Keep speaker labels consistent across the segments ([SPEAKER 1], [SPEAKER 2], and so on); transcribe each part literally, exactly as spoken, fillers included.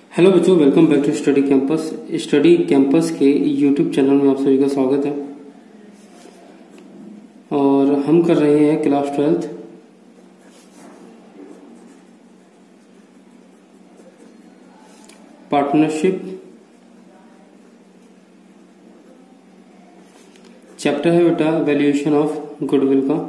[SPEAKER 1] Hello बच्चों, welcome back to study campus. Study campus के YouTube channel में आप सभी का स्वागत है और हम कर रहे हैं क्लास ट्वेल्थ पार्टनरशिप। चैप्टर है बेटा वैल्यूएशन ऑफ गुडविल का।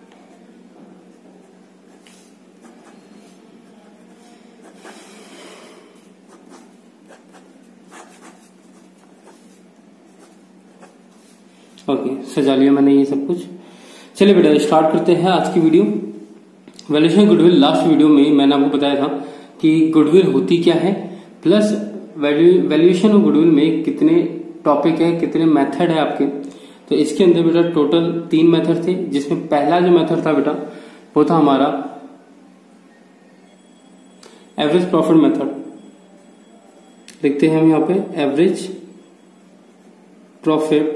[SPEAKER 1] ओके okay, सजा लिया मैंने ये सब कुछ। चलिए बेटा स्टार्ट करते हैं आज की video. Valuation goodwill, last video में मैंने आपको बताया था कि गुडविल होती क्या है, प्लस वैल्यूएशन ऑफ गुडविल में कितने टॉपिक है, कितने मेथड है आपके। तो इसके अंदर बेटा टोटल तीन मेथड थे, जिसमें पहला जो मेथड था बेटा वो था हमारा एवरेज प्रॉफिट मेथड। देखते हैं हम यहाँ पे एवरेज प्रॉफिट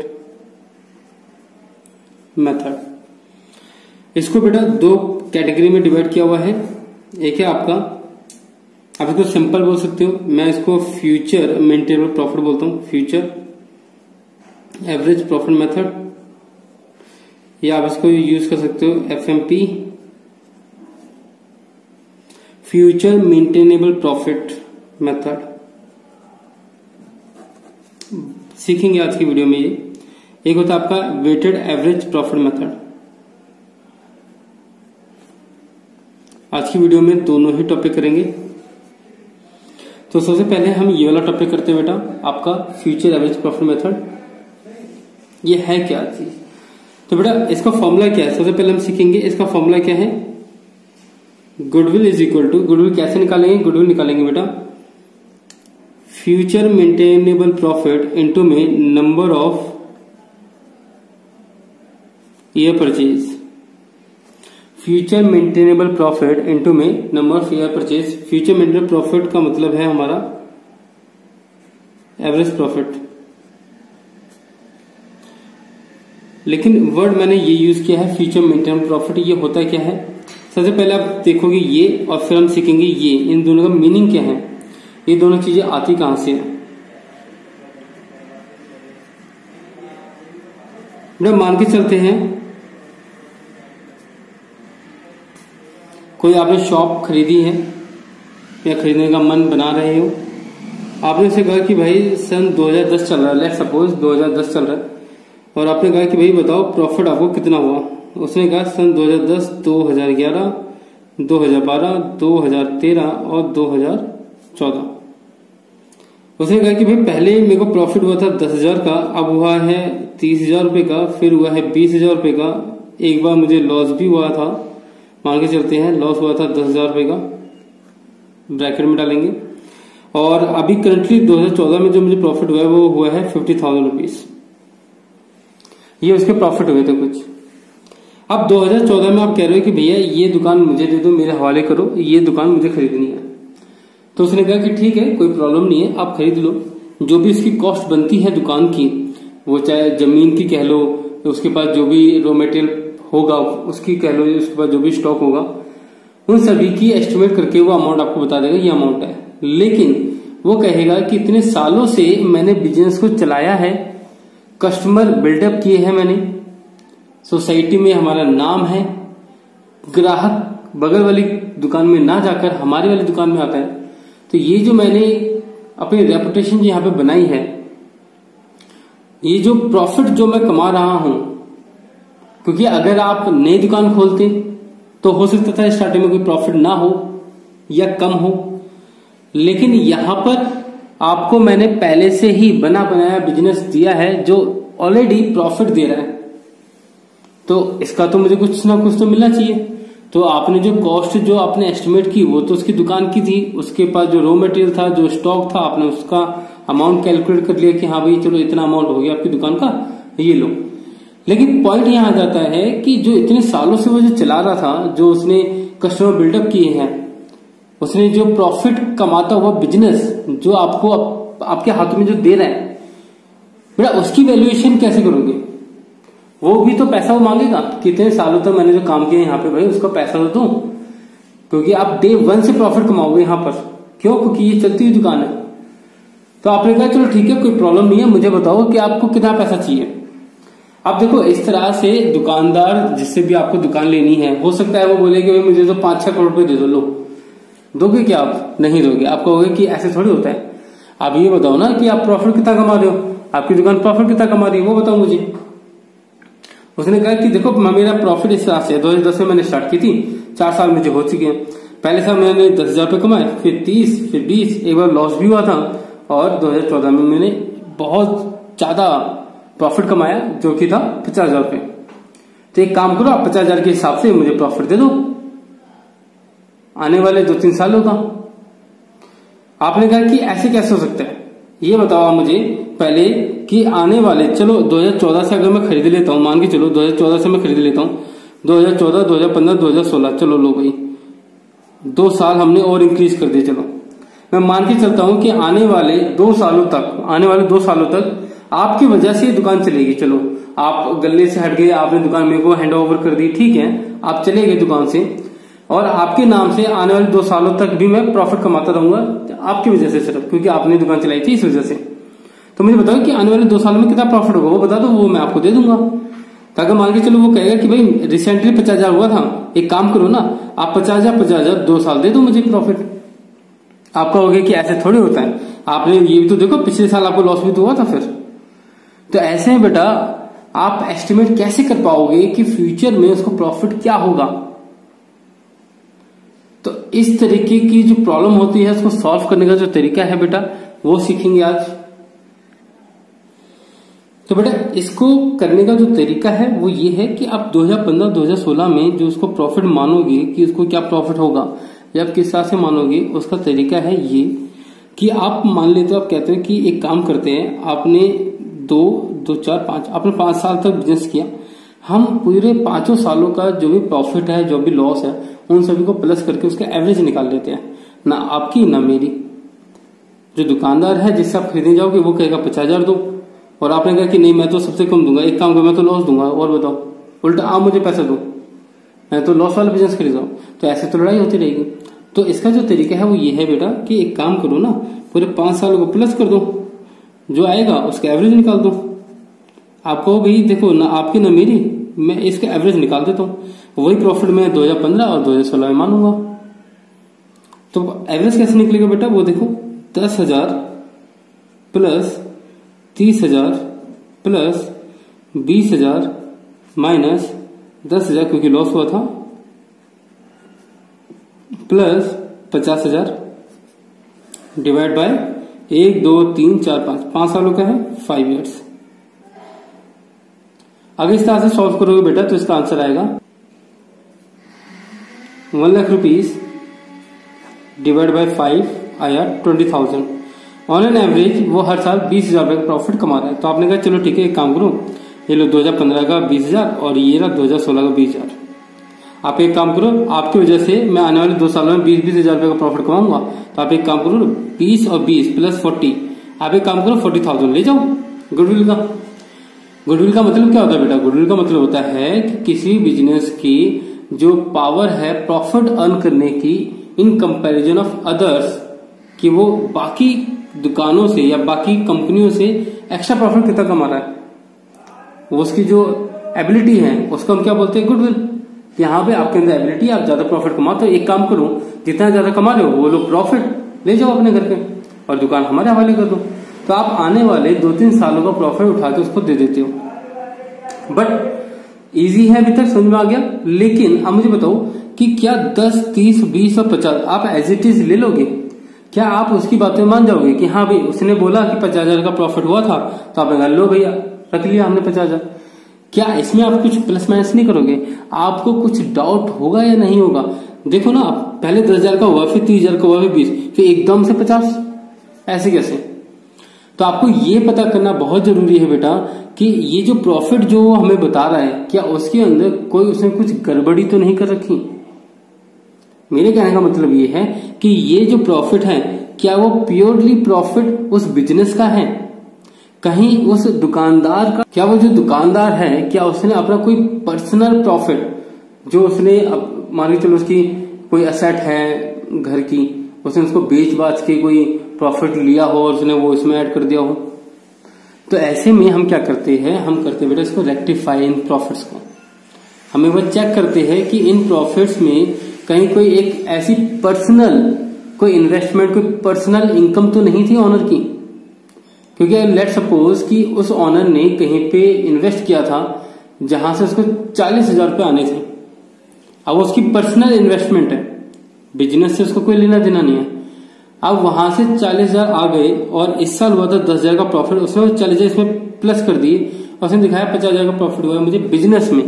[SPEAKER 1] मेथड। इसको बेटा दो कैटेगरी में डिवाइड किया हुआ है। एक है आपका, आप इसको सिंपल बोल सकते हो, मैं इसको फ्यूचर मेंटेनेबल प्रॉफिट बोलता हूं, फ्यूचर एवरेज प्रॉफिट मेथड, या आप इसको यूज कर सकते हो F M P, future maintainable profit method. सीखेंगे आज की वीडियो में ये। एक होता है आपका वेटेड एवरेज प्रॉफिट मेथड। आज की वीडियो में दोनों ही टॉपिक करेंगे। तो सबसे पहले हम ये वाला टॉपिक करते हैं बेटा, आपका फ्यूचर एवरेज प्रॉफिट मेथड। ये है क्या चीज? तो बेटा इसका फॉर्मूला क्या है, सबसे पहले हम सीखेंगे इसका फॉर्मूला क्या है। Goodwill is equal to, goodwill कैसे निकालेंगे? गुडविल निकालेंगे बेटा फ्यूचर मेंटेनेबल प्रॉफिट इनटू में number of year purchase. Future maintainable profit into में number of year purchase. Future maintainable profit का मतलब है हमारा एवरेज प्रॉफिट, लेकिन वर्ड मैंने ये यूज किया है फ्यूचर मेंटेनेबल प्रॉफिट। ये होता क्या है, सबसे पहले आप देखोगे ये और फिर हम सीखेंगे ये, इन दोनों का मीनिंग क्या है, ये दोनों चीजें आती कहां से है। मान के चलते हैं कोई आपने शॉप खरीदी है या खरीदने का मन बना रहे हो, आपने उसे कहा कि भाई सन दो हज़ार दस चल रहा है, लेट सपोज दो हज़ार दस चल रहा है, और आपने कहा कि भाई बताओ प्रॉफिट आपको कितना हुआ। उसने कहा सन दो हज़ार दस, दो हज़ार ग्यारह, दो हज़ार बारह, दो हज़ार तेरह और दो हज़ार चौदह। उसने कहा कि भाई पहले मेरे को प्रॉफिट हुआ था दस हजार का, अब हुआ है तीस हजार रुपए का, फिर हुआ है बीस हजार रुपए का, एक बार मुझे लॉस भी हुआ था, मान के चलते हैं लॉस हुआ था दस हजार रुपए का, ब्रैकेट में डालेंगे, और अभी करंटली दो हज़ार चौदह में जो मुझे प्रॉफिट हुआ है वो हुआ है फिफ्टी थाउजेंड रुपीज। ये उसके प्रॉफिट हुए थे कुछ। अब दो हज़ार चौदह में आप कह रहे हो कि भैया ये दुकान मुझे दे दो, मेरे हवाले करो, ये दुकान मुझे खरीदनी है। तो उसने कहा कि ठीक है, कोई प्रॉब्लम नहीं है, आप खरीद लो। जो भी इसकी कॉस्ट बनती है दुकान की, वो चाहे जमीन की कह लो, उसके पास जो भी रॉ मटेरियल होगा उसकी कह लो, उसके पास जो भी स्टॉक होगा, उन सभी की एस्टिमेट करके वो अमाउंट आपको बता देगा ये अमाउंट है। लेकिन वो कहेगा कि इतने सालों से मैंने बिजनेस को चलाया है, कस्टमर बिल्डअप किए हैं मैंने, सोसाइटी में हमारा नाम है, ग्राहक बगल वाली दुकान में ना जाकर हमारी वाली दुकान में आता है। तो ये जो मैंने अपनी रेपुटेशन यहाँ पे बनाई है, ये जो प्रॉफिट जो मैं कमा रहा हूं, क्योंकि अगर आप नई दुकान खोलते तो हो सकता था स्टार्टिंग में कोई प्रॉफिट ना हो या कम हो, लेकिन यहां पर आपको मैंने पहले से ही बना बनाया बिजनेस दिया है जो ऑलरेडी प्रॉफिट दे रहा है, तो इसका तो मुझे कुछ ना कुछ तो मिलना चाहिए। तो आपने जो कॉस्ट जो आपने एस्टिमेट की वो तो उसकी दुकान की थी, उसके पास जो रॉ मटेरियल था, जो स्टॉक था, आपने उसका अमाउंट कैलकुलेट कर लिया कि हाँ भाई चलो इतना अमाउंट हो गया आपकी दुकान का, ये लो। लेकिन पॉइंट यहां आ जाता है कि जो इतने सालों से वो जो चला रहा था, जो उसने कस्टमर बिल्डअप किए हैं, उसने जो प्रॉफिट कमाता हुआ बिजनेस जो आपको आप, आपके हाथों में जो दे रहा है बेटा, उसकी वैल्यूएशन कैसे करोगे? वो भी तो पैसा वो मांगेगा, कितने सालों तक मैंने जो काम किया यहाँ पे भाई उसका पैसा तो दूं, क्योंकि आप डे वन से प्रॉफिट कमाओगे यहाँ पर क्यों? क्योंकि ये चलती हुई दुकान है। तो आपने कहा चलो ठीक है, कोई प्रॉब्लम नहीं है, मुझे बताओ कि आपको कितना पैसा चाहिए। अब देखो इस तरह से दुकानदार जिससे भी आपको दुकान लेनी है, हो सकता है वो बोले कि भाई मुझे तो पांच छह करोड़ रुपए दे दो, लो दोगे क्या? आप नहीं दोगे। आप कहोगे कि ऐसे थोड़ी होता है। आप ये बताओ ना कि आप प्रॉफिट कितना कमा रहे हो, आपकी दुकान प्रॉफिट कितना कमा रही है, वो बताओ मुझे। उसने कहा कि देखो मेरा प्रॉफिट इस तरह से दो हजार दस में मैंने स्टार्ट की थी, चार साल मुझे हो चुके हैं। पहले साल मैंने दस हजार रुपये कमाए, फिर तीस, फिर बीस, एक बार लॉस भी हुआ था, और दो हजार चौदह में मैंने बहुत ज्यादा प्रॉफिट कमाया जो कि था पचास हजार रुपये। तो एक काम करो, आप पचास हजार के हिसाब से मुझे प्रॉफिट दे दो आने वाले दो तीन सालों का। आपने कहा कि ऐसे कैसे हो सकता है, ये बताओ आप मुझे पहले कि आने वाले, चलो दो हजार चौदह से अगर मैं खरीद लेता हूं, मान के चलो दो हजार चौदह से मैं खरीद लेता हूं, दो हजार चौदह, दो हजार पंद्रह, दो हजार सोलह, चलो लो भाई दो साल हमने और इंक्रीज कर दिए। चलो मैं मान के चलता हूं कि आने वाले दो सालों तक आने वाले दो सालों तक आपकी वजह से दुकान चलेगी। चलो आप गले से हट गए, आपने दुकान मेरे को हैंड ओवर कर दी, ठीक है, आप चले गए दुकान से, और आपके नाम से आने वाले दो सालों तक भी मैं प्रॉफिट कमाता रहूंगा आपकी वजह से, सिर्फ क्योंकि आपने दुकान चलाई थी इस वजह से। तो मुझे बताओ कि आने वाले दो सालों में कितना प्रॉफिट होगा, वो बता दो, वो मैं आपको दे दूंगा। ताकि मान के चलो वो कहेगा कि भाई रिसेंटली पचास हजार हुआ था, एक काम करो ना, आप पचास हजार पचास हजार दो साल दे दो मुझे प्रॉफिट। आप कहोगे कि ऐसे थोड़ी होता है, आपने ये भी तो देखो पिछले साल आपको लॉस भी तो हुआ था। फिर तो ऐसे में बेटा आप एस्टिमेट कैसे कर पाओगे कि फ्यूचर में उसको प्रॉफिट क्या होगा। तो इस तरीके की जो प्रॉब्लम होती है उसको सॉल्व करने का जो तरीका है बेटा वो सीखेंगे आज। तो बेटा इसको करने का जो तरीका है वो ये है कि आप दो हजार पंद्रह दो हजार सोलह में जो उसको प्रॉफिट मानोगे कि उसको क्या प्रॉफिट होगा या आप किस तरह से मानोगे, उसका तरीका है ये कि आप मान लेते हो, आप कहते हो कि एक काम करते हैं, आपने दो दो चार पांच आपने पांच साल तक बिजनेस किया, हम पूरे पांचों सालों का जो भी प्रॉफिट है जो भी लॉस है उन सभी को प्लस करके उसका एवरेज निकाल लेते हैं, ना आपकी ना मेरी। जो दुकानदार है जिससे आप खरीदने जाओगे वो कहेगा पचास हजार दो, और आपने कहा कि नहीं मैं तो सबसे कम दूंगा, एक काम करो मैं तो लॉस दूंगा, और बताओ उल्टा आप मुझे पैसा दो, मैं तो लॉस वाला बिजनेस खरीद रहा हूं। तो ऐसे तो लड़ाई होती रहेगी। तो इसका जो तरीका है वो ये है बेटा कि एक काम करो ना, पूरे पांच सालों को प्लस कर दो, जो आएगा उसका एवरेज निकाल दो। आपको भाई देखो ना आपकी ना मेरी, मैं इसका एवरेज निकाल देता हूं, वही प्रॉफिट मैं दो हजार पंद्रह और दो हजार सोलह में मानूंगा। तो एवरेज कैसे निकलेगा बेटा, वो देखो दस हजार प्लस तीस हजार प्लस बीस हजार माइनस दस हजार क्योंकि लॉस हुआ था, प्लस पचास हजार डिवाइड बाय एक दो तीन चार पांच, पांच सालों का है, फाइव इयर्स। अगर इस तरह से सॉल्व करोगे बेटा तो इसका आंसर आएगा one lakh rupees divide by five आया twenty thousand. On an average वो हर साल बीस हजार रुपए का प्रॉफिट कमा रहा है। तो आपने कहा चलो ठीक है एक काम करो, ये लो दो हजार पंद्रह का बीस हजार और ये रहा दो हजार सोलह का बीस हजार। आप एक काम करो, आपकी वजह से मैं आने वाले दो सालों में बीस बीस हजार रुपए का प्रॉफिट कमाऊंगा। तो आप एक काम करो, बीस और बीस प्लस फोर्टी, आप एक काम करो फोर्टी थाउजेंड ले जाओ गुडविल का। गुडविल का मतलब क्या होता है बेटा, गुडविल का मतलब होता है कि किसी बिजनेस की जो पावर है प्रॉफिट अर्न करने की इन कंपैरिजन ऑफ अदर्स, कि वो बाकी दुकानों से या बाकी कंपनियों से एक्स्ट्रा प्रॉफिट कितना कमा रहा है, वो उसकी जो एबिलिटी है उसको हम क्या बोलते हैं, गुडविल। यहाँ पे आपके अंदर एबिलिटी, आप ज्यादा प्रॉफिट कमाते हो, एक काम करो जितना ज्यादा कमा रहे हो वो लोग प्रॉफिट ले जाओ अपने घर पे और दुकान हमारे हवाले कर दो। तो आप आने वाले दो तीन सालों का प्रॉफिट उठा के उसको दे देते हो। बट इजी है, अभी तक समझ में आ गया। लेकिन अब मुझे बताओ कि क्या दस तीस बीस और पचास आप एज इट इज ले लोगे? क्या आप उसकी बातें मान जाओगे कि हाँ भाई उसने बोला कि पचास हजार का प्रॉफिट हुआ था तो आपने कहा लो भैया रख लिया हमने पचास हजार। क्या इसमें आप कुछ प्लस माइनस नहीं करोगे? आपको कुछ डाउट होगा या नहीं होगा? देखो ना, आप पहले दस हजार का हुआ, फिर तीस हजार का हुआ, फिर बीस, फिर एकदम से पचास, ऐसे कैसे? तो आपको ये पता करना बहुत जरूरी है बेटा कि ये जो प्रॉफिट जो हमें बता रहा है क्या उसके अंदर कोई उसने कुछ गड़बड़ी तो नहीं कर रखी। मेरे कहने का मतलब ये है कि ये जो प्रॉफिट है क्या वो प्योरली प्रॉफिट उस बिजनेस का है, कहीं उस दुकानदार का, क्या वो जो दुकानदार है क्या उसने अपना कोई पर्सनल प्रॉफिट जो उसने मान के चलो उसकी कोई एसेट है घर की उसने उसको बेच बाच के कोई प्रॉफिट लिया हो और उसने वो इसमें ऐड कर दिया हो। तो ऐसे में हम क्या करते हैं, हम करते हैं बेटा इसको रेक्टिफाई इन प्रॉफिट्स को। हम एक बार चेक करते हैं कि इन प्रॉफिट्स में कहीं कोई एक ऐसी पर्सनल कोई इन्वेस्टमेंट, कोई पर्सनल इनकम तो नहीं थी ऑनर की। क्योंकि लेट सपोज कि उस ऑनर ने कहीं पे इन्वेस्ट किया था जहां से उसको चालीस हजार रुपये आने थे। अब उसकी पर्सनल इन्वेस्टमेंट है, बिजनेस से उसको कोई लेना देना नहीं है। अब वहां से चालीस हजार आ गए और इस साल हुआ था दस हजार का प्रॉफिट, उसने चालीस हजार इसमें प्लस कर दिए और उसने दिखाया पचास हजार का प्रॉफिट हुआ है मुझे बिजनेस में,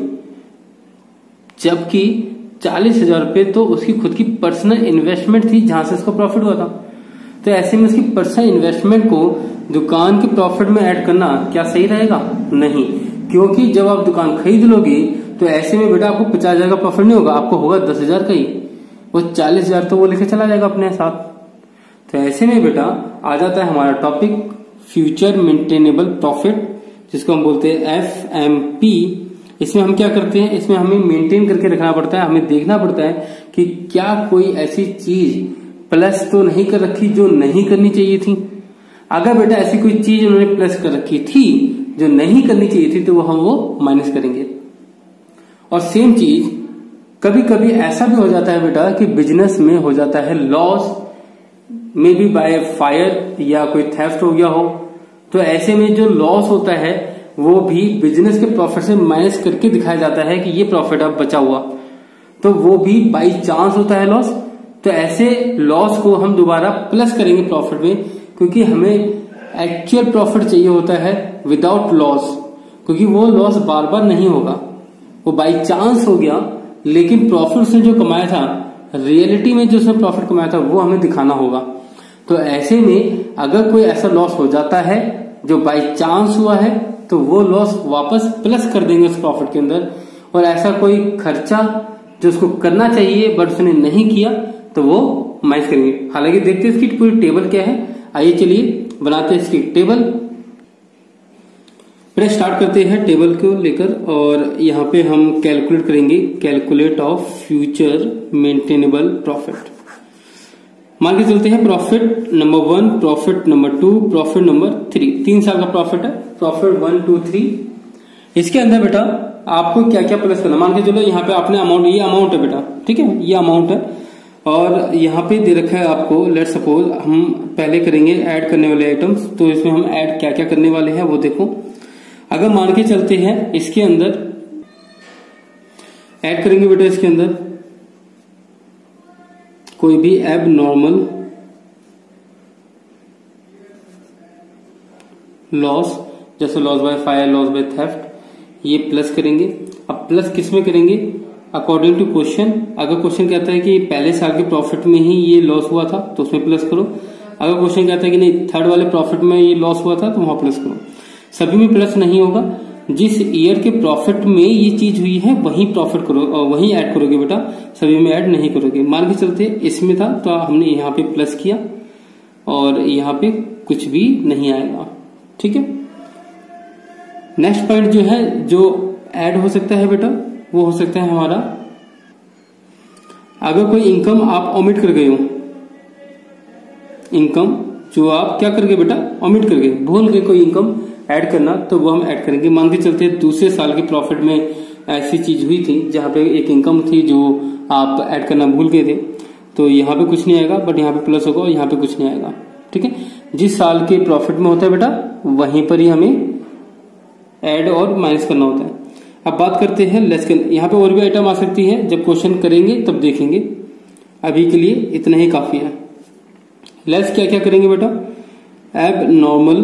[SPEAKER 1] जबकि चालीस हजार रुपये तो उसकी खुद की पर्सनल इन्वेस्टमेंट थी जहां से उसको प्रॉफिट हुआ था। तो ऐसे में उसकी पर्सनल इन्वेस्टमेंट को दुकान के प्रॉफिट में ऐड करना क्या सही रहेगा? नहीं, क्योंकि जब आप दुकान खरीद लोगे तो ऐसे में बेटा आपको पचास हजार का प्रॉफिट नहीं होगा, आपको होगा दस हजार का ही। वो चालीस हजार तो वो लेके चला जाएगा अपने साथ। तो ऐसे में बेटा आ जाता है हमारा टॉपिक फ्यूचर मेंटेनेबल प्रॉफिट, जिसको हम बोलते हैं एफ एम पी। इसमें हम क्या करते हैं, इसमें हमें मेंटेन करके रखना पड़ता है, हमें देखना पड़ता है कि क्या कोई ऐसी चीज प्लस तो नहीं कर रखी जो नहीं करनी चाहिए थी। अगर बेटा ऐसी कोई चीज उन्होंने प्लस कर रखी थी जो नहीं करनी चाहिए थी तो वो हम वो माइनस करेंगे। और सेम चीज कभी कभी ऐसा भी हो जाता है बेटा कि बिजनेस में हो जाता है loss, maybe by fire या कोई थेफ्ट हो गया हो। तो ऐसे में जो लॉस होता है वो भी बिजनेस के प्रॉफिट से माइनस करके दिखाया जाता है कि ये प्रॉफिट अब बचा हुआ, तो वो भी बाई चांस होता है लॉस। तो ऐसे लॉस को हम दोबारा प्लस करेंगे प्रॉफिट में, क्योंकि हमें एक्चुअल प्रॉफिट चाहिए होता है विदाउट लॉस, क्योंकि वो लॉस बार बार नहीं होगा, वो बाई चांस हो गया, लेकिन प्रॉफिट उसने जो कमाया था, रियलिटी में जो उसने प्रॉफिट कमाया था वो हमें दिखाना होगा। तो ऐसे में अगर कोई ऐसा लॉस हो जाता है जो बाई चांस हुआ है तो वो लॉस वापस प्लस कर देंगे उस प्रॉफिट के अंदर। और ऐसा कोई खर्चा जो उसको करना चाहिए बट उसने नहीं किया तो वो माइनस करेंगे। हालांकि देखते हैं इसकी पूरी टेबल क्या है। आइए चलिए बनाते हैं इसकी टेबल। पहले स्टार्ट करते हैं टेबल को लेकर, और यहाँ पे हम कैलकुलेट करेंगे calculate of future maintainable profit. मान के चलते हैं profit number one, profit number two, profit number three. तीन साल का प्रॉफिट है, प्रॉफिट वन टू थ्री। इसके अंदर बेटा आपको क्या क्या प्लस करना, मान के चलो यहाँ पे आपने अमाउंट, ये अमाउंट है बेटा, ठीक है, ये अमाउंट है और यहाँ पे दे रखा है आपको। लेट सपोज हम पहले करेंगे ऐड करने वाले आइटम्स, तो इसमें हम ऐड क्या क्या करने वाले हैं वो देखो। अगर मान के चलते हैं इसके अंदर ऐड करेंगे बेटा, इसके अंदर कोई भी एब नॉर्मल लॉस, जैसे loss by fire, loss by theft, ये प्लस करेंगे। अब प्लस किस में करेंगे? According to question. अगर क्वेश्चन कहता है कि पहले साल के प्रॉफिट में ही ये लॉस हुआ था तो उसमें प्लस करो। अगर क्वेश्चन कहता है कि नहीं थर्ड वाले प्रॉफिट में ये लॉस हुआ था तो वहां प्लस करो। सभी में प्लस नहीं होगा, जिस ईयर के प्रॉफिट में ये चीज हुई है वही प्रॉफिट करो और वही ऐड करोगे बेटा, सभी में ऐड नहीं करोगे। मान के चलते इसमें था तो हमने यहाँ पे प्लस किया और यहाँ पे कुछ भी नहीं आएगा, ठीक है। नेक्स्ट पॉइंट जो है जो ऐड हो सकता है बेटा वो हो सकता है हमारा, अगर कोई इनकम आप ओमिट कर गए हो, इनकम जो आप क्या कर गए बेटा ओमिट कर गए, भूल गए कोई इनकम ऐड करना, तो वो हम ऐड करेंगे। मान के चलते दूसरे साल के प्रॉफिट में ऐसी चीज हुई थी जहां पे एक इनकम थी जो आप ऐड करना भूल गए थे, तो यहाँ पे कुछ नहीं आएगा बट यहाँ पे प्लस होगा और यहाँ पे कुछ नहीं आएगा, ठीक है। जिस साल के प्रॉफिट में होता है बेटा वहीं पर ही हमें ऐड और माइनस करना होता है। अब बात करते हैं लेस के, यहाँ पे और भी आइटम आ सकती है, जब क्वेश्चन करेंगे तब देखेंगे, अभी के लिए इतना ही काफी है। लेस क्या क्या करेंगे बेटा? एब नॉर्मल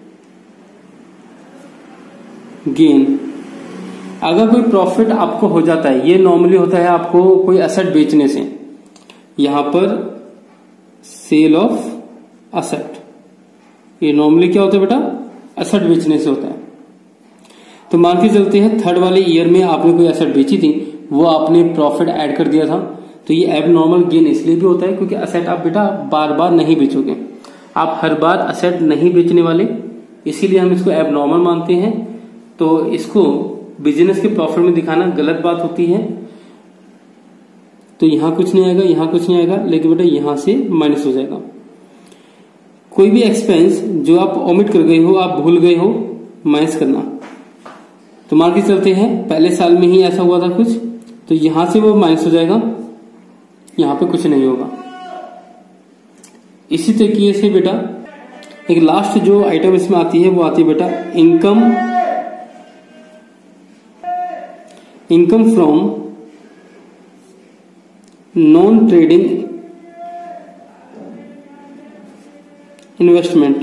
[SPEAKER 1] गेन। अगर कोई प्रॉफिट आपको हो जाता है, ये नॉर्मली होता है आपको कोई एसेट बेचने से, यहां पर सेल ऑफ एसेट, ये नॉर्मली क्या होता है बेटा एसेट बेचने से होता है। तो मान के चलते हैं थर्ड वाले ईयर में आपने कोई एसेट बेची थी, वो आपने प्रॉफिट ऐड कर दिया था, तो ये एब नॉर्मल गेन इसलिए भी होता है क्योंकि एसेट आप बेटा बार बार नहीं बेचोगे, आप हर बार एसेट नहीं बेचने वाले, इसीलिए हम इसको एब नॉर्मल मानते हैं। तो इसको बिजनेस के प्रॉफिट में दिखाना गलत बात होती है। तो यहाँ कुछ नहीं आएगा, यहाँ कुछ नहीं आएगा, लेकिन बेटा यहाँ से माइनस हो जाएगा। कोई भी एक्सपेंस जो आप ओमिट कर गए हो, आप भूल गए हो, माइनस करना। तो मान के चलते हैं पहले साल में ही ऐसा हुआ था कुछ, तो यहां से वो माइनस हो जाएगा, यहां पे कुछ नहीं होगा। इसी तरीके से बेटा एक लास्ट जो आइटम इसमें आती है वो आती है बेटा income income from non trading investment.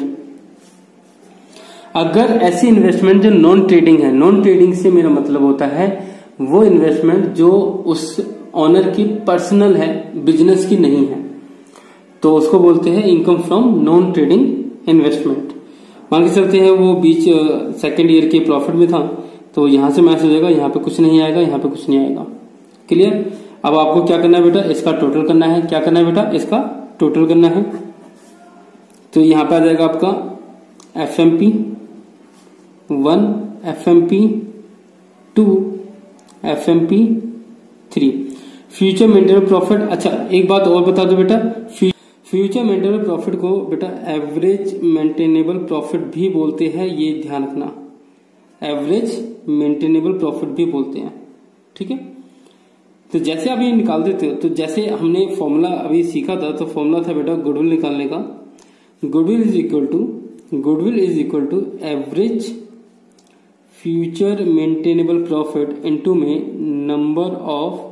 [SPEAKER 1] अगर ऐसी इन्वेस्टमेंट जो नॉन ट्रेडिंग है, नॉन ट्रेडिंग से मेरा मतलब होता है वो इन्वेस्टमेंट जो उस ऑनर की पर्सनल है, बिजनेस की नहीं है, तो उसको बोलते हैं income from non trading investment. मान के चलते हैं वो बीच सेकेंड ईयर के प्रॉफिट में था, तो यहां से मैच हो जाएगा, यहाँ पे कुछ नहीं आएगा, यहाँ पे कुछ नहीं आएगा। क्लियर? अब आपको क्या करना है बेटा, इसका टोटल करना है। क्या करना है बेटा, इसका टोटल करना है। तो यहां पे आ जाएगा आपका F M P one, F M P two, F M P three. Future maintainable profit. अच्छा एक बात और बता दो बेटा, फ्यूचर मेंटेनेबल प्रॉफिट को बेटा एवरेज मेंटेनेबल प्रॉफिट भी बोलते हैं, ये ध्यान रखना। एवरेज मेंटेनेबल प्रॉफिट भी बोलते हैं, ठीक है। तो जैसे आप ये निकाल देते हो, तो जैसे हमने फॉर्मूला अभी सीखा था, तो फॉर्मूला था बेटा गुडविल निकालने का। Goodwill is equal to goodwill is equal to average future maintainable profit into में नंबर ऑफ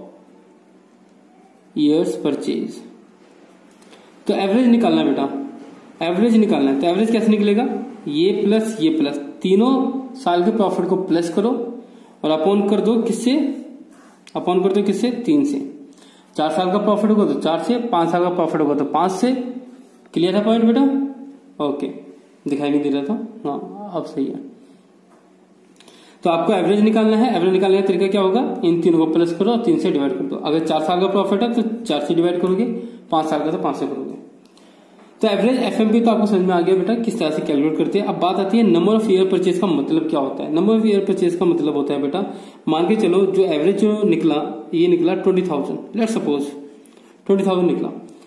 [SPEAKER 1] ईयर्स परचेज। तो एवरेज निकालना है बेटा, एवरेज निकालना है। तो एवरेज कैसे निकलेगा, ये प्लस ये प्लस, तीनों साल के प्रॉफिट को प्लस करो और अपॉन कर दो किससे, अपॉन कर दो किससे, तीन से। चार साल का प्रॉफिट होगा तो चार से, पांच साल का प्रॉफिट होगा तो पांच से। क्लियर है पॉइंट बेटा? ओके, दिखाई नहीं दे रहा था, हाँ अब सही है। तो आपको एवरेज निकालना है। एवरेज निकालने का तरीका क्या होगा, इन तीनों को प्लस करो और तीन से डिवाइड कर दो। अगर चार साल का प्रॉफिट है तो चार से डिवाइड करोगे, पांच साल का तो पांच से करोगे। तो एवरेज एफएमपी तो आपको समझ में आ गया बेटा किस तरह से कैलकुलेट करते हैं। अब बात आती है नंबर ऑफ ईयर परचेज का मतलब क्या होता है। नंबर ऑफ ईयर परचेज का मतलब होता है बेटा, मान के चलो जो एवरेज जो निकला, ये निकला twenty thousand, let suppose twenty thousand निकला।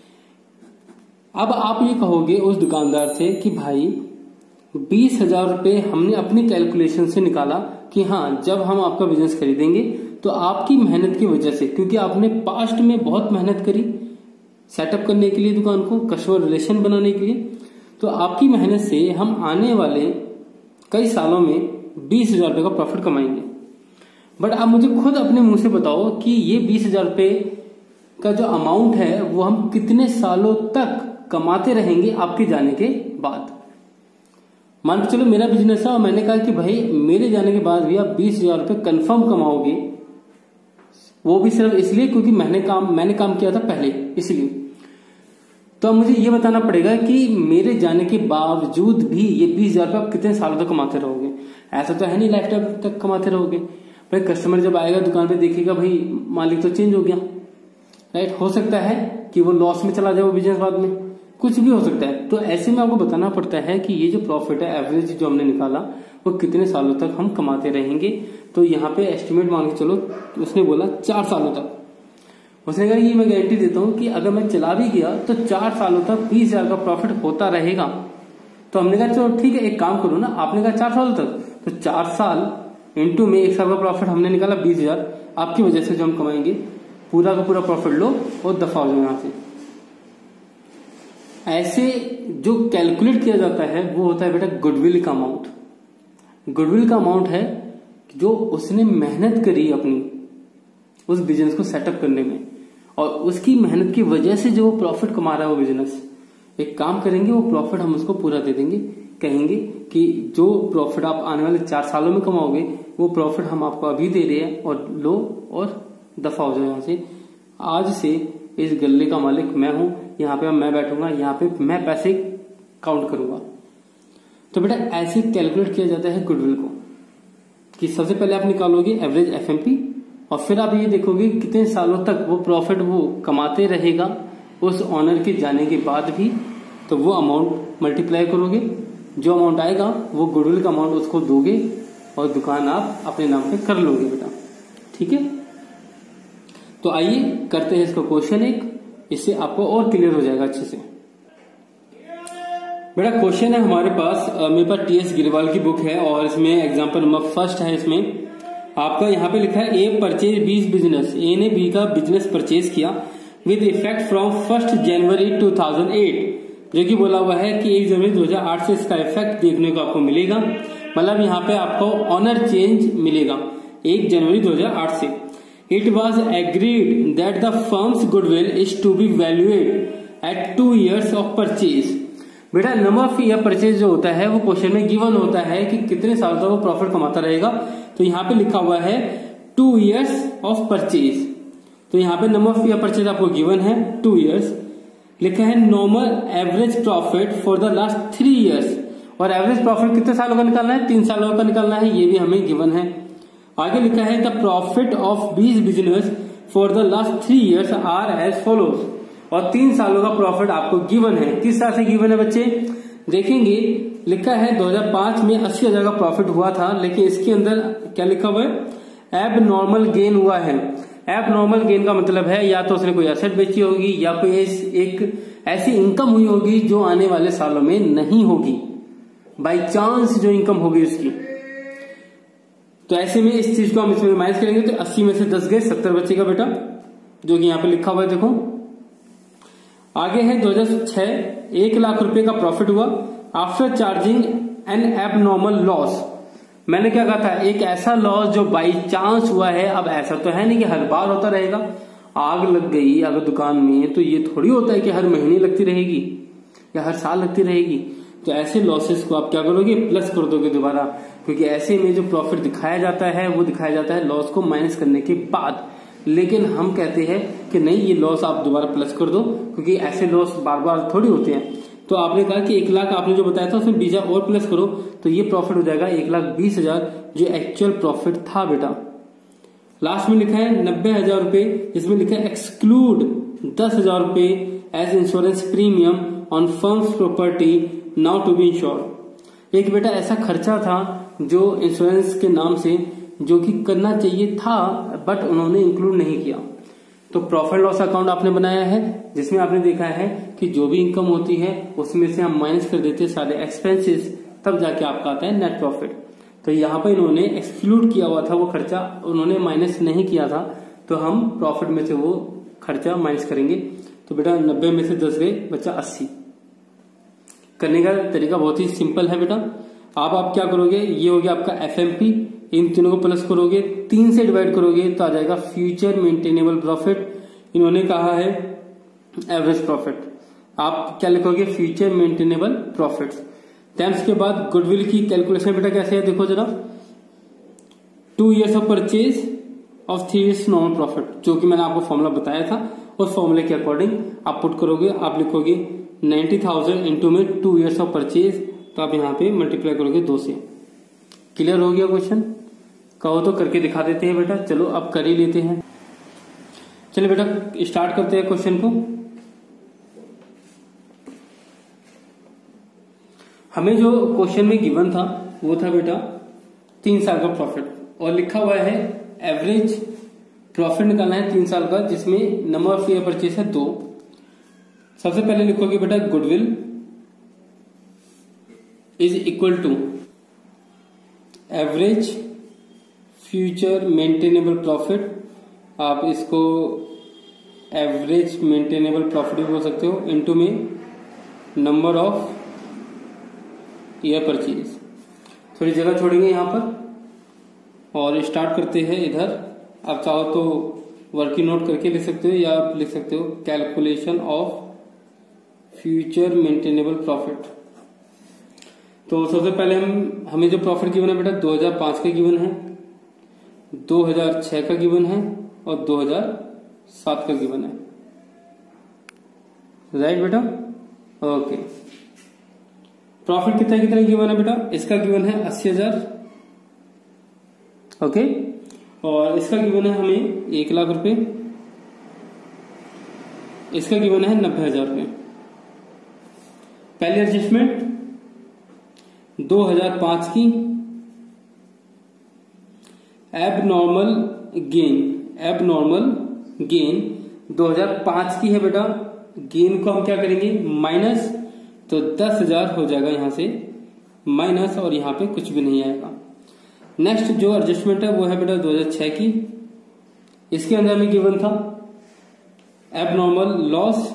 [SPEAKER 1] अब आप ये कहोगे उस दुकानदार से कि भाई बीस हजार रुपये हमने अपनी कैलकुलेशन से निकाला कि हाँ जब हम आपका बिजनेस खरीदेंगे तो आपकी मेहनत की वजह से, क्योंकि आपने पास्ट में बहुत मेहनत करी सेटअप करने के लिए दुकान को, कस्टमर रिलेशन बनाने के लिए, तो आपकी मेहनत से हम आने वाले कई सालों में बीस हजार रुपये का प्रॉफिट कमाएंगे। बट आप मुझे खुद अपने मुंह से बताओ कि ये बीस हजार रुपये का जो अमाउंट है वो हम कितने सालों तक कमाते रहेंगे आपके जाने के बाद। मान के चलो मेरा बिजनेस है और मैंने कहा कि भाई मेरे जाने के बाद भी आप बीस हजार रुपये कन्फर्म कमाओगे, वो भी सिर्फ इसलिए क्योंकि मैंने काम मैंने काम किया था पहले, इसलिए। तो अब मुझे ये बताना पड़ेगा कि मेरे जाने के बावजूद भी ये बीस हजार रुपये आप कितने सालों तक कमाते रहोगे। ऐसा तो है नहीं लाइफ टाइम तक कमाते रहोगे। भाई कस्टमर जब आएगा दुकान पे देखेगा भाई मालिक तो चेंज हो गया, राइट। हो सकता है कि वो लॉस में चला जाए वो बिजनेस, बाद में कुछ भी हो सकता है। तो ऐसे में आपको बताना पड़ता है कि ये जो प्रॉफिट है एवरेज जो हमने निकाला वो कितने सालों तक हम कमाते रहेंगे। तो यहाँ पे एस्टिमेट मान के चलो, तो उसने बोला चार सालों तक। उसने कहा ये मैं गारंटी देता हूँ कि अगर मैं चला भी गया तो चार सालों तक बीस हजार का प्रॉफिट होता रहेगा। तो हमने कहा चलो ठीक है एक काम करो ना, आपने कहा चार सालों तक, तो चार साल इंटू में एक साल का प्रॉफिट हमने निकाला बीस हजार, आपकी वजह से जो हम कमाएंगे पूरा का पूरा प्रॉफिट लो और दफा हो जाओ यहाँ से। ऐसे जो कैलकुलेट किया जाता है वो होता है बेटा गुडविल का अमाउंट। गुडविल का अमाउंट है जो उसने मेहनत करी अपनी उस बिजनेस को सेटअप करने में, और उसकी मेहनत की वजह से जो प्रॉफिट कमा रहा है वो बिजनेस। एक काम करेंगे, वो प्रॉफिट हम उसको पूरा दे देंगे, कहेंगे कि जो प्रॉफिट आप आने वाले चार सालों में कमाओगे वो प्रॉफिट हम आपको अभी दे रहे हैं, और लो और दफा हो जाओ यहाँ से। आज से इस गल्ले का मालिक मैं हूं, यहाँ पे मैं बैठूंगा, यहाँ पे मैं पैसे काउंट करूंगा। तो बेटा ऐसे कैलकुलेट किया जाता है गुडविल को, कि सबसे पहले आप निकालोगे एवरेज एफएमपी और फिर आप ये देखोगे कितने सालों तक वो प्रॉफिट वो कमाते रहेगा उस ऑनर के जाने के बाद भी। तो वो अमाउंट मल्टीप्लाई करोगे, जो अमाउंट आएगा वो गुडविल का अमाउंट उसको दोगे और दुकान आप अपने नाम पे कर लोगे बेटा, ठीक है। तो तो आइए करते हैं इसका क्वेश्चन एक, इससे आपको और क्लियर हो जाएगा अच्छे से। बेटा क्वेश्चन है हमारे पास, मेरे पास टी एस गिरवाल की बुक है और इसमें एग्जांपल नंबर फर्स्ट है। इसमें आपका यहाँ पे लिखा है ए परचेज बीस बिजनेस, ए ने बी का बिजनेस परचेज किया with effect from first January two thousand eight, जो कि बोला हुआ है कि एक जनवरी दो हजार आठ से इसका इफेक्ट देखने को आपको मिलेगा। मतलब यहाँ पे आपको ऑनर चेंज मिलेगा एक जनवरी दो हजार आठ से। It was agreed that the firm's goodwill is to be valuate at two years of purchase. बेटा नंबर ऑफ ईयर परचेज जो होता है वो क्वेश्चन में गिवन होता है कि कितने साल तक वो प्रॉफिट कमाता रहेगा। तो यहाँ पे लिखा हुआ है टू ईयर्स ऑफ परचेज, तो यहाँ पे नंबर ऑफ ईयर परचेज आपको गिवन है टू ईयर्स। लिखा है normal average profit for the last three years, और एवरेज प्रॉफिट कितने सालों का निकालना है, तीन सालों का निकालना है, ये भी हमें गिवन है। आगे लिखा है the profit of this business for the last three years are as follows, और तीन सालों का प्रॉफिट आपको गिवन है। किस साल से गिवन है बच्चे देखेंगे, लिखा है दो हजार पांच में अस्सी हजार का प्रॉफिट हुआ था, लेकिन इसके अंदर क्या लिखा हुआ है एब नॉर्मल गेन हुआ है। एब नॉर्मल गेन का मतलब है या तो उसने कोई एसेट बेची होगी या कोई एक ऐसी इनकम हुई होगी जो आने वाले सालों में नहीं होगी, बाई चांस जो इनकम होगी उसकी। तो ऐसे में इस चीज को हम इसमें माइनस करेंगे तो अस्सी में से दस गए, सत्तर बचेगा बेटा, जो कि यहाँ पे लिखा हुआ है। देखो आगे है दो हजार छह, एक लाख रुपए का प्रॉफिट हुआ after charging an abnormal loss. मैंने क्या कहा था, एक ऐसा लॉस जो बाई चांस हुआ है। अब ऐसा तो है नहीं कि हर बार होता रहेगा, आग लग गई अगर दुकान में तो ये थोड़ी होता है कि हर महीने लगती रहेगी या हर साल लगती रहेगी। तो ऐसे लॉसेस को आप क्या करोगे, प्लस कर दोगे दोबारा, क्योंकि ऐसे में जो प्रॉफिट दिखाया जाता है वो दिखाया जाता है लॉस को माइनस करने के बाद। लेकिन हम कहते हैं कि नहीं, ये लॉस आप दोबारा प्लस कर दो, क्योंकि ऐसे लॉस बार बार थोड़ी होते हैं। तो आपने कहा कि एक लाख आपने जो बताया था उसमें बीस हजार और प्लस करो तो ये प्रॉफिट हो जाएगा एक लाख बीस हजार, जो एक्चुअल प्रॉफिट था बेटा। लास्ट में लिखा है नब्बे हजार रुपए, इसमें लिखा है एक्सक्लूड दस हजार रुपए as insurance premium on firm's property now to be insured. एक बेटा ऐसा खर्चा था जो इंश्योरेंस के नाम से जो कि करना चाहिए था बट उन्होंने इंक्लूड नहीं किया। तो प्रॉफिट लॉस अकाउंट आपने बनाया है जिसमें आपने देखा है कि जो भी इनकम होती है उसमें से हम माइनस कर देते हैं सारे एक्सपेंसेस, तब जाके आपका आता है नेट प्रॉफिट। तो यहाँ पे इन्होंने एक्सक्लूड किया हुआ था वो खर्चा, उन्होंने माइनस नहीं किया था, तो हम प्रॉफिट में से वो खर्चा माइनस करेंगे। तो बेटा नब्बे में से दस गए, बच्चा अस्सी। करने का तरीका बहुत ही सिंपल है बेटा। आप आप क्या करोगे, ये हो गया आपका एफ एम पी, इन तीनों को प्लस करोगे, तीन से डिवाइड करोगे तो आ जाएगा फ्यूचर मेंटेनेबल प्रॉफिट। इन्होंने कहा है एवरेज प्रॉफिट, आप क्या लिखोगे, फ्यूचर मेंटेनेबल प्रॉफिट। देन उसके बाद गुडविल की कैलकुलेशन बेटा कैसे है, देखो जरा, two years of purchase of three years normal profit, जो कि मैंने आपको फॉर्मूला बताया था, उस फॉर्मूले के अकॉर्डिंग आप पुट करोगे। आप लिखोगे नाइन्टी थाउजेंड इंटू में टू इयर्स ऑफ परचेज, तो आप यहाँ पे मल्टीप्लाई करोगे दो से। क्लियर हो गया क्वेश्चन? कहो तो करके दिखा देते हैं बेटा। चलो अब कर ही लेते हैं। चलिए बेटा स्टार्ट करते हैं क्वेश्चन को। हमें जो क्वेश्चन में गिवन था वो था बेटा तीन साल का प्रॉफिट, और लिखा हुआ है एवरेज प्रॉफिट निकालना है तीन साल का, जिसमें नंबर ऑफ ईयर परचेज है दो। सबसे पहले लिखोगे बेटा goodwill is equal to average future maintainable profit, आप इसको एवरेज मेंटेनेबल प्रॉफिट भी बोल सकते हो, इनटू में नंबर ऑफ ईयर परचेज। थोड़ी जगह छोड़ेंगे यहां पर और स्टार्ट करते हैं इधर। आप चाहो तो वर्किंग नोट करके लिख सकते हो या आप लिख सकते हो calculation of future maintainable profit. तो सबसे पहले हम हमें जो प्रॉफिट गिवन है बेटा दो हज़ार पाँच का गिवन है, दो हज़ार छह का गिवन है और दो हज़ार सात का गिवन है। राइट बेटा, ओके। प्रॉफिट कितना कितना गिवन है बेटा, इसका गिवन है अस्सी हजार, ओके, और इसका गिवन है हमें एक लाख रुपए, इसका गिवन है नब्बे हजार रुपए। पहली एडजस्टमेंट दो हज़ार पाँच की एबनॉर्मल गेन, एबनॉर्मल गेन दो हज़ार पाँच की है बेटा, गेन को हम क्या करेंगे माइनस, तो दस हजार हो जाएगा यहां से माइनस, और यहां पे कुछ भी नहीं आएगा। नेक्स्ट जो एडजस्टमेंट है वो है बेटा दो हज़ार छह की, इसके अंदर में गिवन था एबनॉर्मल लॉस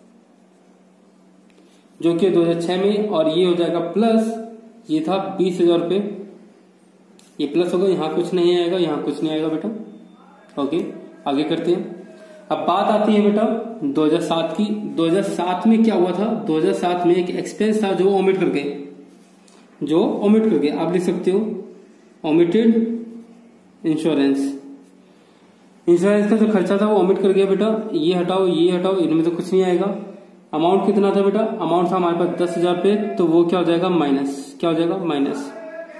[SPEAKER 1] जो कि दो हज़ार छह में, और ये हो जाएगा प्लस, ये था बीस हजार रुपये, ये प्लस होगा, यहां कुछ नहीं आएगा, यहां कुछ नहीं आएगा बेटा। ओके आगे करते हैं। अब बात आती है बेटा दो हज़ार सात की। दो हज़ार सात में क्या हुआ था, दो हज़ार सात में एक एक्सपेंस था जो ओमिट करके, जो ओमिट करके आप लिख सकते हो ओमिटेड इंश्योरेंस, इंश्योरेंस का जो खर्चा था वो ओमिट कर गया बेटा, ये हटाओ ये हटाओ, इनमें तो कुछ नहीं आएगा। अमाउंट कितना था बेटा, अमाउंट था हमारे पास दस हजार पे, तो वो क्या हो जाएगा माइनस, क्या हो जाएगा माइनस।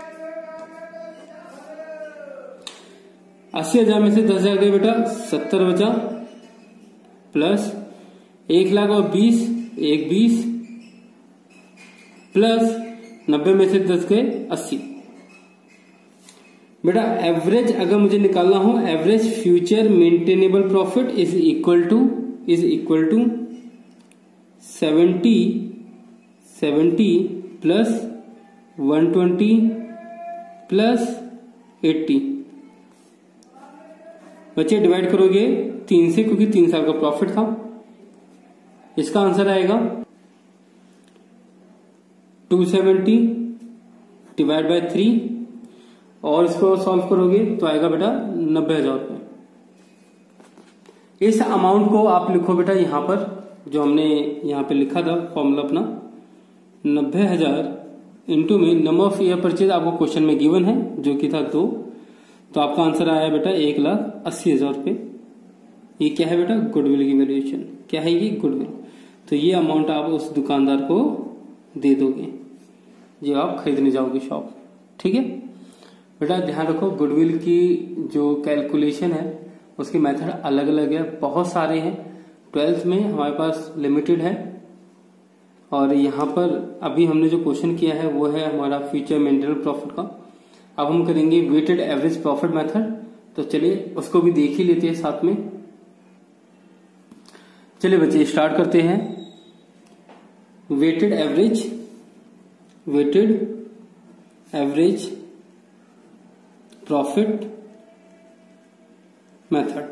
[SPEAKER 1] अस्सी हजार में से दस हजार गए बेटा, सत्तर बचा, प्लस एक लाख और बीस, एक बीस, प्लस नब्बे में से दस गए अस्सी। बेटा एवरेज अगर मुझे निकालना हो, average future maintainable profit is equal to is equal to seventy seventy plus one twenty plus eighty, बच्चे डिवाइड करोगे तीन से, क्योंकि तीन साल का प्रॉफिट था। इसका आंसर आएगा two seventy divide by three, और इसको सॉल्व करोगे तो आएगा बेटा नब्बे हजार रुपये। इस अमाउंट को आप लिखो बेटा यहां पर, जो हमने यहां पे लिखा था फॉर्मूला अपना, नब्बे हजार इंटू में नंबर ऑफ ईयर परचेज आपको क्वेश्चन में गिवन है जो कि था दो, तो आपका आंसर आया बेटा एक लाख अस्सी हजार रुपये। ये क्या है बेटा, गुडविल की वैल्यूएशन, क्या है ये गुडविल। तो ये अमाउंट आप उस दुकानदार को दे दोगे जो आप खरीदने जाओगे शॉप, ठीक है बेटा। ध्यान रखो गुडविल की जो कैलकुलेशन है उसके मेथड अलग अलग है, बहुत सारे हैं। ट्वेल्थ में हमारे पास लिमिटेड है, और यहाँ पर अभी हमने जो क्वेश्चन किया है वो है हमारा फ्यूचर मेंटेनेबल प्रॉफिट का। अब हम करेंगे वेटेड एवरेज प्रॉफिट मेथड, तो चलिए उसको भी देख ही लेते हैं साथ में। चलिए बच्चे स्टार्ट करते हैं। Weighted average weighted average profit method.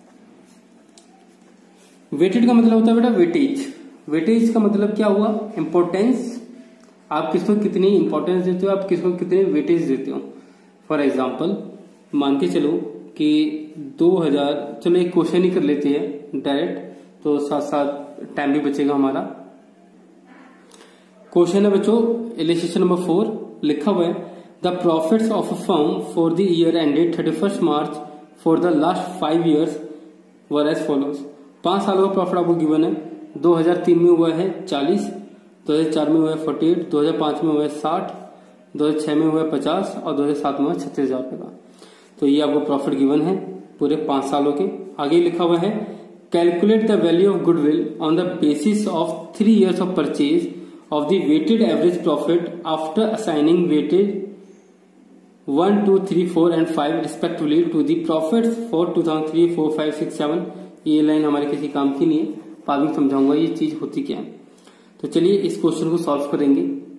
[SPEAKER 1] Weighted का मतलब होता है बेटा वेटेज। वेटेज का मतलब क्या हुआ, इंपॉर्टेंस, आप किसको कितनी इंपॉर्टेंस देते हो, आप किसको कितने वेटेज देते हो। फॉर एग्जाम्पल मान के चलो कि दो हजार, चलो एक क्वेश्चन ही कर लेते हैं डायरेक्ट, तो साथ साथ टाइम भी बचेगा हमारा। क्वेश्चन है बच्चों इलस्ट्रेशन नंबर फोर, लिखा हुआ है the profits of a firm for the year ended thirty first March for the last five years were as follows. पांच सालों का प्रॉफिट आपको गिवन है। दो हजार तीन में हुआ है चालीस, दो हजार चार में हुआ है फोर्टी एट, दो हजार पांच में हुआ है साठ, दो हजार छह में हुआ है पचास, और दो हजार सात में हुआ है छत्तीस हजार रुपए का। तो ये आपको प्रॉफिट गिवन है पूरे पांच सालों के। आगे लिखा हुआ है calculate the value of goodwill on the basis of three years of purchase of the weighted average profit after assigning weighted one two three four and five respectively to the profits for two thousand three four five six seven. ये line हमारे किसी काम की नहीं है, बाद में समझाऊंगा ये चीज होती क्या है। तो चलिए इस क्वेश्चन को सॉल्व करेंगे।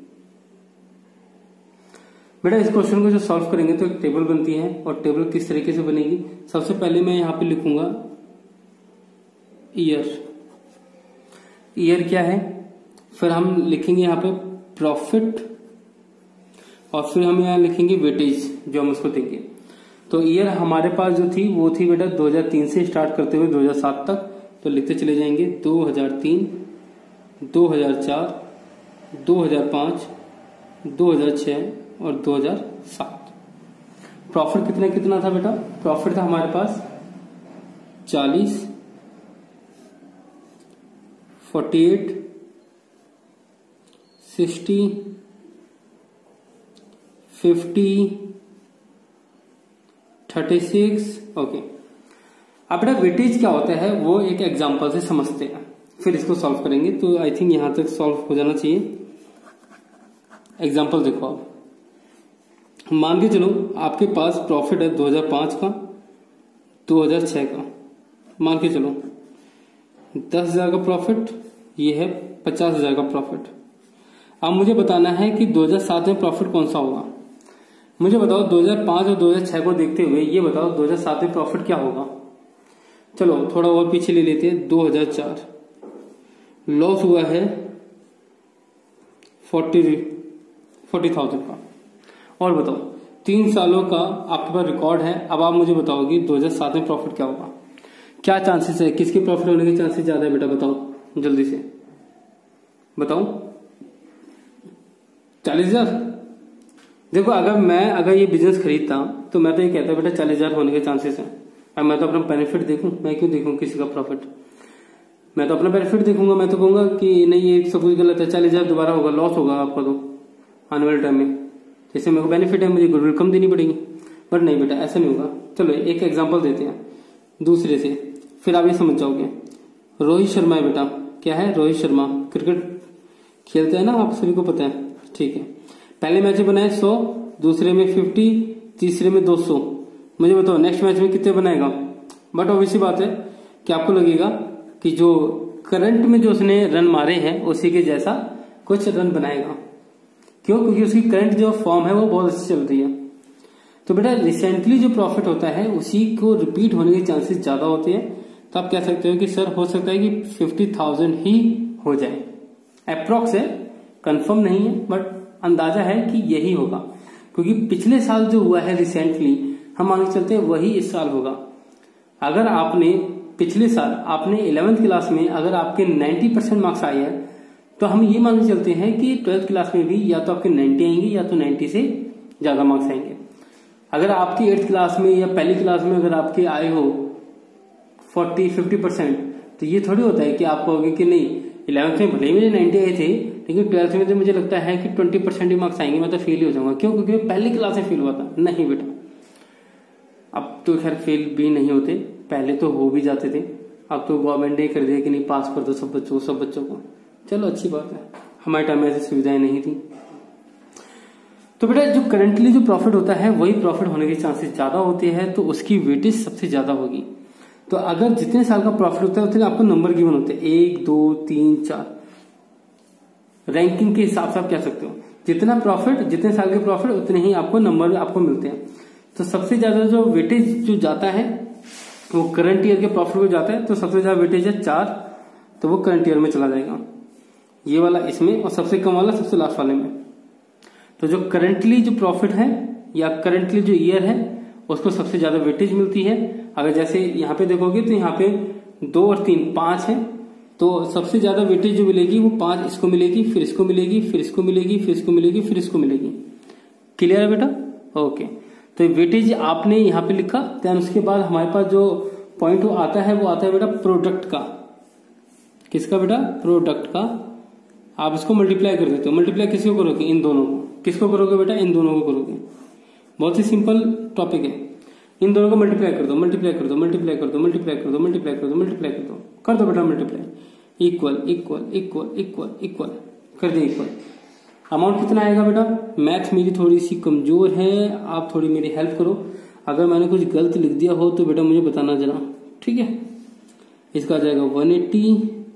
[SPEAKER 1] बेटा इस क्वेश्चन को जो सॉल्व करेंगे तो एक टेबल बनती है, और टेबल किस तरीके से बनेगी, सबसे पहले मैं यहां पे लिखूंगा ईयर। ईयर क्या है, फिर हम लिखेंगे यहां पे प्रॉफिट, और फिर हम यहां लिखेंगे वेटेज जो हम उसको देंगे। तो ईयर हमारे पास जो थी वो थी बेटा दो हजार तीन से स्टार्ट करते हुए दो हजार सात तक, तो लिखते चले जाएंगे दो हजार तीन, दो हजार चार, दो हजार पांच, दो हजार छह और दो हजार सात। प्रॉफिट कितना कितना था बेटा, प्रॉफिट था हमारे पास चालीस, forty eight, sixty, fifty, thirty six. Okay, अब बेटा वेटेज क्या होता है वो एक एग्जांपल से समझते हैं, फिर इसको सॉल्व करेंगे। तो आई थिंक यहां तक सॉल्व हो जाना चाहिए। एग्जांपल देखो, आप मान के चलो आपके पास प्रॉफिट है दो हजार पांच का, दो हजार छह का, मान के चलो दस हजार का प्रॉफिट, ये है पचास हजार का प्रॉफिट। अब मुझे बताना है कि दो हजार सात में प्रॉफिट कौन सा होगा। मुझे बताओ दो हजार पांच और दो हजार छह को देखते हुए ये बताओ दो हजार सात में प्रॉफिट क्या होगा। चलो थोड़ा और पीछे ले लेते हैं। दो हजार चार लॉस हुआ है फोर्टी फोर्टी थाउजेंड का। और बताओ तीन सालों का आपके पास रिकॉर्ड है। अब आप मुझे बताओ कि दो हजार सात में प्रॉफिट क्या होगा, क्या चांसेस है, किसके प्रॉफिट होने के चांसेस ज्यादा है बेटा, बताओ जल्दी से बताओ। चालीस हजार। देखो अगर मैं अगर ये बिजनेस खरीदता तो मैं तो ये कहता बेटा चालीस हजार होने के चांसेस है। अब मैं तो अपना बेनिफिट देखूं, मैं क्यों देखूं किसी का प्रॉफिट, मैं तो अपना बेनिफिट देखूंगा। मैं तो कहूंगा कि नहीं ये सब कुछ गलत है, चालीस हजार दोबारा होगा, लॉस होगा आपका तो आने वाले टाइम में। जैसे मेरे को बेनिफिट है, मुझे गुडविल कम देनी पड़ेगी, बट नहीं बेटा ऐसा नहीं होगा। चलो एक एग्जांपल देते हैं दूसरे से, फिर आप ये समझ जाओगे। रोहित शर्मा है बेटा, क्या है रोहित शर्मा, क्रिकेट खेलते हैं ना, आप सभी को पता है, ठीक है। पहले मैच में बनाए सौ, दूसरे में फिफ्टी, तीसरे में दो सौ। मुझे बताओ नेक्स्ट मैच में कितने बनाएगा। बट ऑब्वियसली बात है कि आपको लगेगा कि जो करंट में जो उसने रन मारे हैं उसी के जैसा कुछ रन बनाएगा। क्यों? क्योंकि उसकी करंट जो फॉर्म है वो बहुत अच्छी चल रही है। तो बेटा रिसेंटली जो प्रॉफिट होता है उसी को रिपीट होने के चांसेस ज्यादा होते हैं। तो आप कह सकते हो कि सर हो सकता है कि फिफ्टी थाउजेंड ही हो जाए। अप्रोक्स है, कंफर्म नहीं है, बट अंदाजा है कि यही होगा। क्योंकि पिछले साल जो हुआ है रिसेंटली, हम मान के चलते हैं वही इस साल होगा। अगर आपने पिछले साल आपने इलेवेंथ क्लास में अगर आपके नाइन्टी परसेंट मार्क्स आए हैं तो हम ये मान के चलते हैं कि ट्वेल्थ क्लास में भी या तो आपके नाइन्टी आएंगे या तो नाइन्टी से ज्यादा मार्क्स आएंगे। अगर आपकी एट्थ क्लास में या पहली क्लास में अगर आपके आए हो फोर्टी फिफ्टी परसेंट, तो ये थोड़ी होता है कि आप कहोगे कि नहीं इलेवेंथ में भले ही मेरे नाइन्टी आए थे लेकिन ट्वेल्थ में तो मुझे लगता है कि ट्वेंटी परसेंट ही मार्क्स आएंगे, मैं तो फेल ही हो जाऊंगा। क्यों? क्योंकि पहली क्लास में फेल हुआ था। नहीं बेटा, अब तो खैर फेल भी नहीं होते, पहले तो हो भी जाते थे। अब तो गवर्नमेंट ने कर दिया कि नहीं पास कर दो सब बच्चों सब बच्चों को। चलो अच्छी बात है, हमारे टाइम में ऐसी सुविधाएं नहीं थी। तो बेटा जो करंटली जो प्रॉफिट होता है वही प्रॉफिट होने के चांसेस ज्यादा होते हैं, तो उसकी वेटेज सबसे ज्यादा होगी। तो अगर जितने साल का प्रॉफिट होता है उतने आपको नंबर गिवन होते हैं, एक दो तीन चार। रैंकिंग के हिसाब से आप कह सकते हो जितना प्रॉफिट जितने साल के प्रॉफिट उतने ही आपको नंबर आपको मिलते हैं। तो सबसे ज्यादा जो वेटेज जो जाता है वो करंट ईयर के प्रॉफिट को जाता है। तो सबसे ज्यादा वेटेज है चार, तो वो करंट ईयर में चला जाएगा, ये वाला इसमें, और सबसे कम वाला सबसे लास्ट वाले में। तो जो करंटली जो प्रॉफिट है या करंटली जो ईयर है उसको सबसे ज्यादा वेटेज मिलती है। अगर जैसे यहाँ पे देखोगे तो यहाँ पे दो और तीन पांच है, तो सबसे ज्यादा वेटेज जो मिलेगी वो पांच इसको मिलेगी, फिर इसको मिलेगी, फिर इसको मिलेगी, फिर इसको मिलेगी, फिर इसको मिलेगी। क्लियर है बेटा? ओके। तो वेटेज आपने यहाँ पे लिखा। देन उसके बाद हमारे पास जो पॉइंट वो आता है वो आता है बेटा प्रोडक्ट का। किसका बेटा? प्रोडक्ट का। आप इसको मल्टीप्लाई कर देते हो। मल्टीप्लाई किसको करोगे? इन दोनों को। किसको करोगे बेटा? इन दोनों को करोगे। बहुत ही सिंपल टॉपिक है। इन दोनों को मल्टीप्लाई कर दो, मल्टीप्लाई कर दो, मल्टीप्लाई कर दो, मल्टीप्लाई कर दो, मल्टीप्लाई कर दो, मल्टीप्लाई कर दो, कर दो बेटा multiply. Equal equal equal equal equal कर दे इक्वल। अमाउंट कितना आएगा बेटा? मैथ मेरी थोड़ी सी कमजोर है, आप थोड़ी मेरी हेल्प करो। अगर मैंने कुछ गलत लिख दिया हो तो बेटा मुझे बताना जरा, ठीक है। इसका आ जाएगा वन एट्टी,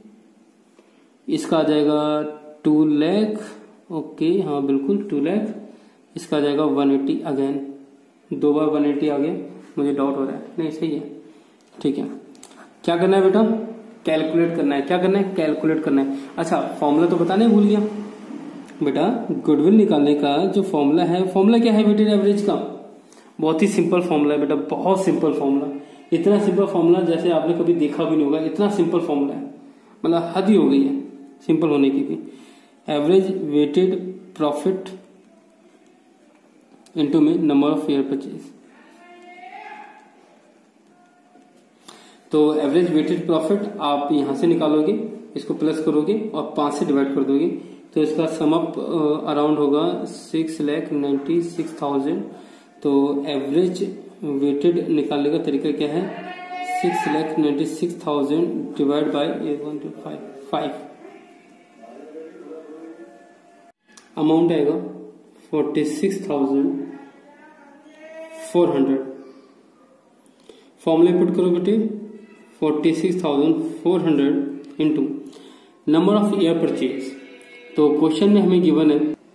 [SPEAKER 1] इसका आ जाएगा टू लैख, ओके हाँ बिल्कुल टू लैख। इसका आ जाएगा वन एट्टी अगेन, दो बार वन एट्टी आ गया, मुझे डाउट हो रहा है। नहीं सही है, ठीक है। क्या करना है बेटा? कैलकुलेट करना है। क्या करना है? कैलकुलेट करना है। अच्छा फॉर्मूला तो बताने भूल गया बेटा। गुडविल निकालने का जो फॉर्मूला है, फॉर्मूला क्या है वेटेड एवरेज का? बहुत ही सिंपल फॉर्मूला है बेटा, बहुत सिंपल फॉर्मूला। इतना सिंपल फॉर्मूला जैसे आपने कभी देखा भी नहीं होगा, इतना सिंपल फॉर्मूला है, मतलब हद ही हो गई है सिंपल होने की भी। एवरेज वेटेड प्रॉफिट इनटू में नंबर ऑफ ईयर परचेज। तो एवरेज वेटेड प्रॉफिट आप यहां से निकालोगे, इसको प्लस करोगे और पांच से डिवाइड कर दोगे, तो इसका सम अप अराउंड होगा six lakh ninety six thousand. तो एवरेज वेटेड निकालने का तरीका क्या है? Six lakh ninety six thousand divide by one two five five amount आएगा forty six thousand four hundred. फॉर्मूले पुट करो बेटे, forty six thousand four hundred into number of year purchase. तो क्वेश्चन में हमें गिवन है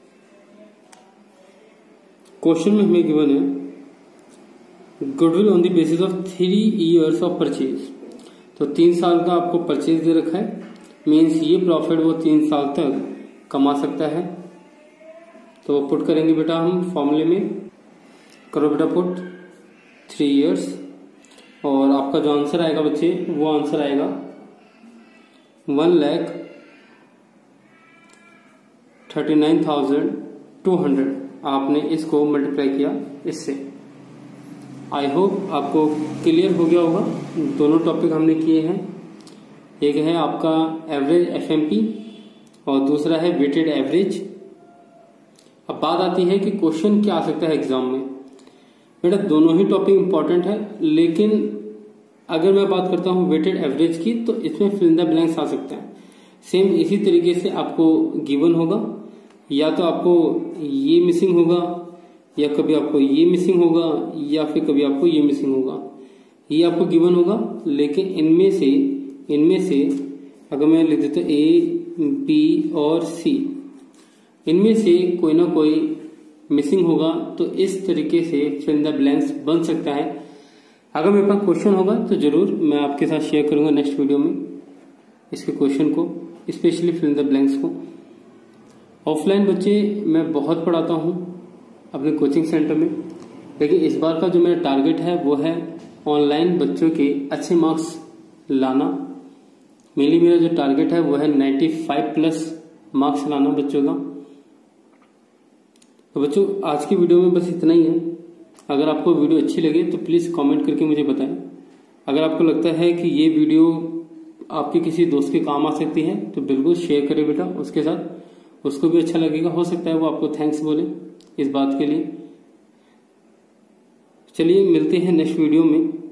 [SPEAKER 1] क्वेश्चन में हमें गिवन है goodwill on the basis of three years of purchase. तो तीन साल का आपको परचेज दे रखा है, मीन्स ये प्रॉफिट वो तीन साल तक कमा सकता है। तो पुट करेंगे बेटा हम फॉर्मूले में, करो बेटा पुट थ्री इयर्स, और आपका जो आंसर आएगा बच्चे वो आंसर आएगा one lakh thirty nine thousand two hundred. आपने इसको मल्टीप्लाई किया इससे। आई होप आपको क्लियर हो गया होगा। दोनों टॉपिक हमने किए हैं, एक है आपका एवरेज एफएमपी और दूसरा है वेटेड एवरेज। अब बात आती है कि क्वेश्चन क्या आ सकता है एग्जाम में। बेटा दोनों ही टॉपिक इंपॉर्टेंट है, लेकिन अगर मैं बात करता हूं वेटेड एवरेज की तो इसमें फिल इन द ब्लैंक्स आ सकता है। सेम इसी तरीके से आपको गिवन होगा, या तो आपको ये मिसिंग होगा, या कभी आपको ये मिसिंग होगा, या फिर कभी आपको ये मिसिंग होगा। ये आपको गिवन होगा, लेकिन इनमें से इनमें से अगर मैं लिख देता ए बी और सी, इनमें से कोई ना कोई मिसिंग होगा। तो इस तरीके से फिल इन द ब्लैंक्स बन सकता है। अगर मेरे पास क्वेश्चन होगा तो जरूर मैं आपके साथ शेयर करूंगा नेक्स्ट वीडियो में इसके क्वेश्चन को, specially fill in the blanks को। ऑफलाइन बच्चे मैं बहुत पढ़ाता हूं अपने कोचिंग सेंटर में, लेकिन इस बार का जो मेरा टारगेट है वो है ऑनलाइन बच्चों के अच्छे मार्क्स लाना। मेनली मेरा जो टारगेट है वो है नाइन्टी फाइव प्लस मार्क्स लाना बच्चों का। तो बच्चों आज की वीडियो में बस इतना ही है। अगर आपको वीडियो अच्छी लगे तो प्लीज कमेंट करके मुझे बताएं। अगर आपको लगता है कि ये वीडियो आपके किसी दोस्त के काम आ सकती है तो बिल्कुल शेयर करें बेटा उसके साथ, उसको भी अच्छा लगेगा। हो सकता है वो आपको थैंक्स बोले इस बात के लिए। चलिए मिलते हैं नेक्स्ट वीडियो में।